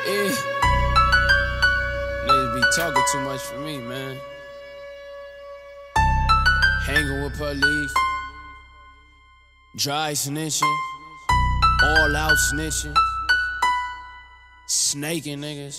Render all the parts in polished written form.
Yeah. Niggas be talking too much for me, man. Hanging with police, dry snitching, all out snitching, snaking niggas.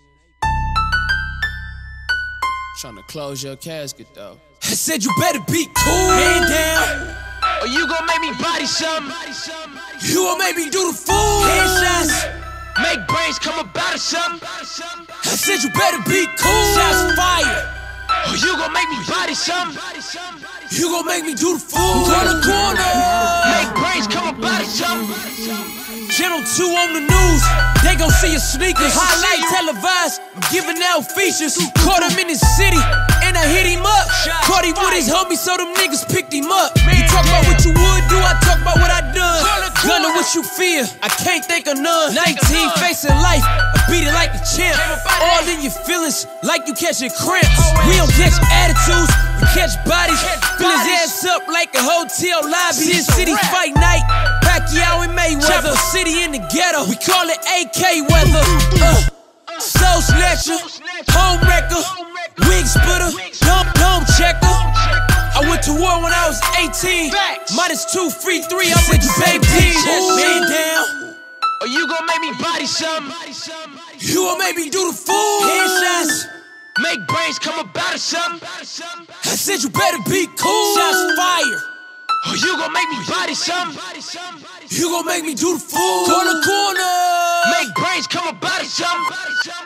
Tryna close your casket though. I said you better be cool, man down, or you gon' make me body something. You gon' make me do the fool. Headshots, make brains come about or something. I said you better be cool. Shots fired, or you gon' make me body something. You gon' make me do the fool. Corner, make brains come about or something. Channel 2 on the news, they gon' see your sneakers. Highlight televised, I'm giving out features. Caught him in his city, and I hit him up. Caught him with his homies, so them niggas picked him up. You talk about what you would do, I talk about what I done. Gunner what you fear, I can't think of none. 19 facing life, I beat it like a champ. All in your feelings, like you catching cramps. We don't catch attitudes, we catch bodies. Fill his ass up like a hotel lobby. This city fight night, Pacquiao and Mayweather. Chopper City in the ghetto, we call it AK weather. Soul snatcher, home wrecker, wig splitter, dome checker. I went to war when I was 18. -2, free 3, I'm with the baby team. Man down, or you gon' make me body something. You gon' make me do the fool. Headshots, make brains come about or something. I said you better be cool. Shots fired, or you gon' make me body something. You gon' make me do the fool. Corner, make brains come about or something.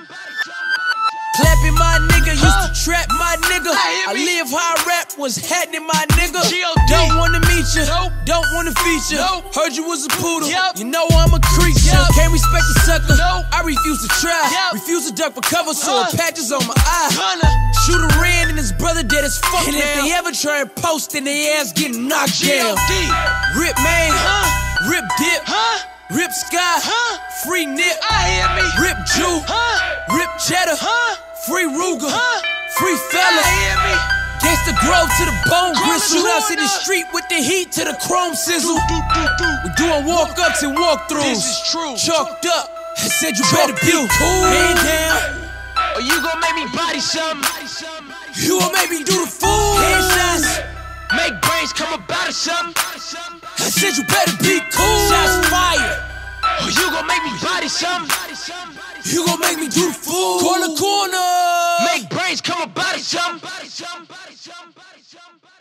Clapping my nigga, used to trap my nigga. I live how I rap, was happening my nigga. Don't wanna meet you, don't wanna feature. Heard you was a poodle, you know I'm a creature. Can't respect a sucker, I refuse to try. Refuse to duck for cover, so it patches on my eye. Shooter ran and his brother dead as fuck. And if they ever try and post, then they ass getting knocked down. Rip man, rip dip, rip sky, free nip, rip Jew, rip cheddar, free Ruger, free fella. Gangsta Grove to the bone gristle. Shootouts in the street with the heat to the chrome sizzle. We doing walk-ups and walk-throughs. Chalked up, I said you better be cool. Man down, or you gon' make me body something. You gon' make me do the fool. Headshots, make brains come about or something. I said you better be cool. Shots fired, or you gon' make me body something. You gon' make me do the fool. Corner, make brains come about or something.